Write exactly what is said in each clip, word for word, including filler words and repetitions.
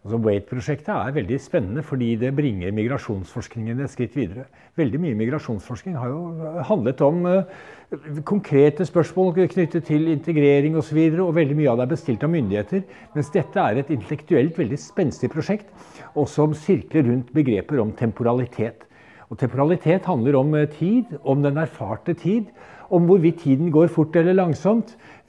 Altså WAIT-prosjektet er veldig spennende fordi det bringer migrasjonsforskningen et skritt videre. Veldig mye migrasjonsforskning har jo handlet om uh, konkrete spørsmål knyttet til integrering og så videre, og veldig mye av det er bestilt av myndigheter, mens dette er et intellektuelt veldig spenstig prosjekt, og som sirkler rundt begreper om temporalitet. Og temporalitet handler om uh, tid, om den erfarte tid, om hvorvidt tiden går fort eller langsomt,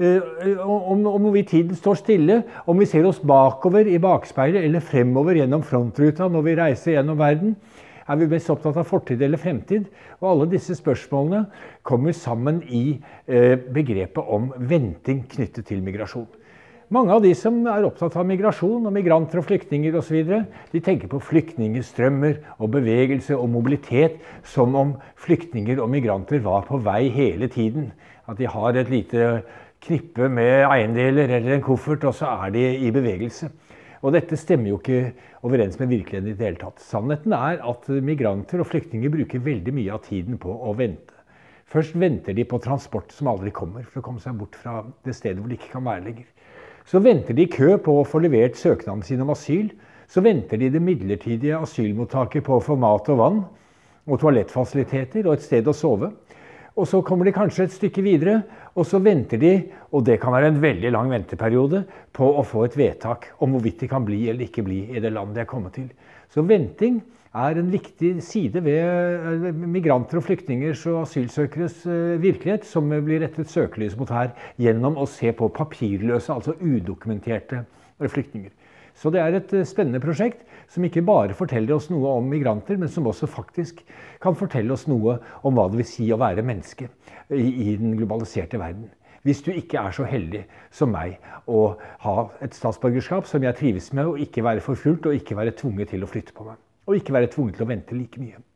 om, om hvorvidt tiden står stille, om vi ser oss bakover i bakspeilet eller fremover gjennom frontruta når vi reiser gjennom verden. Er vi mest opptatt av fortid eller fremtid? Og alle disse spørsmålene kommer sammen i eh, begrepet om venting knyttet til migrasjon. Mange av de som er opptatt av migrasjon og migranter og flyktninger og så videre, de tenker på flyktningstrømmer og bevegelse og mobilitet som om flyktninger og migranter var på vei hele tiden. At de har et lite knippe med eiendeler eller en koffert, og så er de i bevegelse. Og dette stemmer jo ikke overens med virkeligheten i det hele tatt. Sannheten er at migranter og flyktninger bruker veldig mye av tiden på å vente. Først venter de på transport som aldri kommer, for å komme seg bort fra det stedet hvor de ikke kan være lenger. Så venter de i kø på å få levert søknaden sin om asyl. Så venter de det midlertidige asylmottaket på å få mat og vann, og toalettfasiliteter og et sted å sove. Og så kommer de kanskje et stykke videre, og så venter de, og det kan være en veldig lang venteperiode, på å få et vedtak om hvorvidt de kan bli eller ikke bli i det landet de er kommet til. Så venting er en viktig side ved migranter og flyktningers og asylsøkeres virkelighet som blir rettet søkelys mot her gjennom å se på papirløse, altså udokumenterte flyktninger. Så det er et spennende prosjekt som ikke bare forteller oss noe om migranter, men som også faktisk kan fortelle oss noe om hva det vil si å være menneske i, i den globaliserte verden. Hvis du ikke er så heldig som meg å ha et statsborgerskap som jeg trives med, og ikke være forfulgt og ikke være tvunget til å flytte på meg. Og ikke være tvunget til å vente like mye.